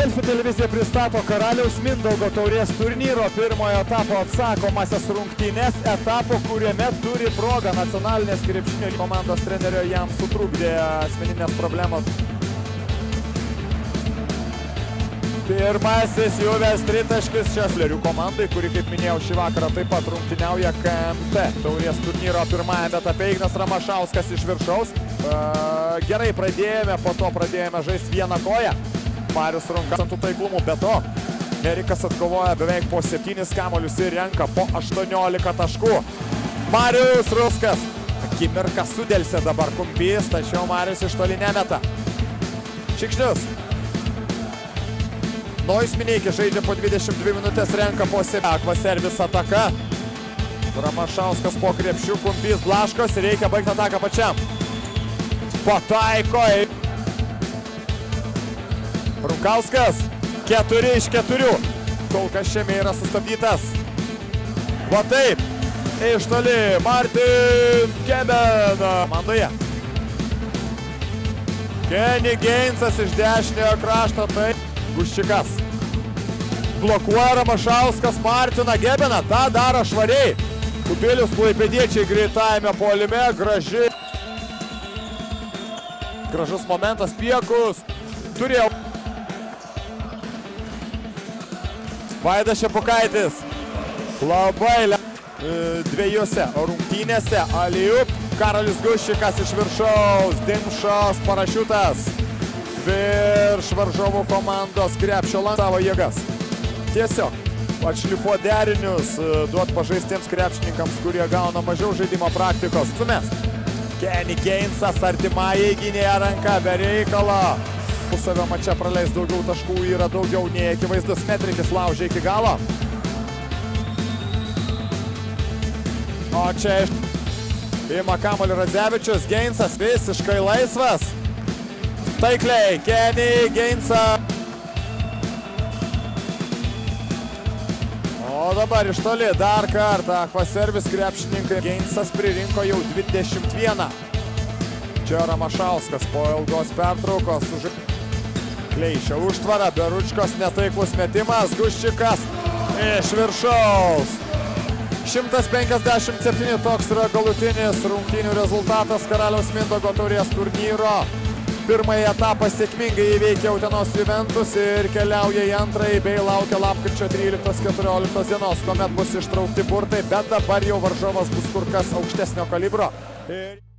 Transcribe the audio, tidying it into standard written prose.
Delfi televizija pristato Karaliaus Mindaugo taurės turnyro pirmojo etapo atsakomąsias rungtynes, etapo, kuriame turi progą nacionalinės krepšinio komandos trenerio jam sutrukdė asmeninės problemos. Pirmasis Juves tritaškis Šeflerių komandai, kuri, kaip minėjau, šį vakarą taip pat rungtyniauja KMT taurės turnyro pirmajame etape. Ignas Ramašauskas iš viršaus. Gerai pradėjome, po to pradėjome žaisti vieną koją. Marius Runkas ant taiklumų, be to Erikas atkovoja beveik po 7 kamuolius ir renka po 18 taškų. Marius Ruskas. Akimirką sudelsė dabar Kumpys, tačiau Marius iš toli nemeta. Šikšnius. Nojus Mineikis žaidžia po 22 minutės, renka po 7. Akva servis ataka. Ramašauskas po krepšių, Kumpys blaškos ir reikia baigti ataką pačiam. Pataiko. Runkauskas, 4 iš 4. Kol kas šiame yra sustabdytas. Va taip, iš toli Martin Gebena. Mandoje. Kenny Gainsas iš dešiniojo krašto, tai Guščikas. Blokuoja Ramašauskas Martiną Gebeną, tą daro švariai. Kubilius klaipėdiečiai greitajame puolime, gražus momentas, Piekus. Turėjo Vaidas Šepukaitis. Labai dviejose rungtynėse. Aliup. Karolis Guščikas iš viršaus. Dimšos parašiutas. Virš varžovų komandos krepšio savo jėgas. Tiesiog atšlifuo derinius, duot pažaistiems krepšininkams, kurie gauna mažiau žaidimo praktikos. Sumest. Kenny Gainsas artimąjį gynėją ranką be reikalo. Pusavio mače praleis daugiau taškų, yra daugiau nei akivaizdus. Metrikis laužia iki galo. O čia ima kamuolį Radzevičius. Gainsas visiškai laisvas. Taikliai, Kenny Gainsas. O dabar iš toli dar kartą Akva servis krepšininkai. Gainsas pririnko jau 21. Čia Ramašauskas po ilgos pertraukos. Kleišia užtvara, Beručkos netaiklus metimas, Guščikas iš viršaus. 157 toks yra galutinis rungtynių rezultatas Karaliaus Mindaugo taurės turnyro. Pirmąjį etapą sėkmingai įveikia Utenos Juventus ir keliauja į antrąjį bei laukia lapkričio 13-14 dienos, kuomet bus ištraukti burtai, bet dabar jau varžovas bus kur kas aukštesnio kalibro.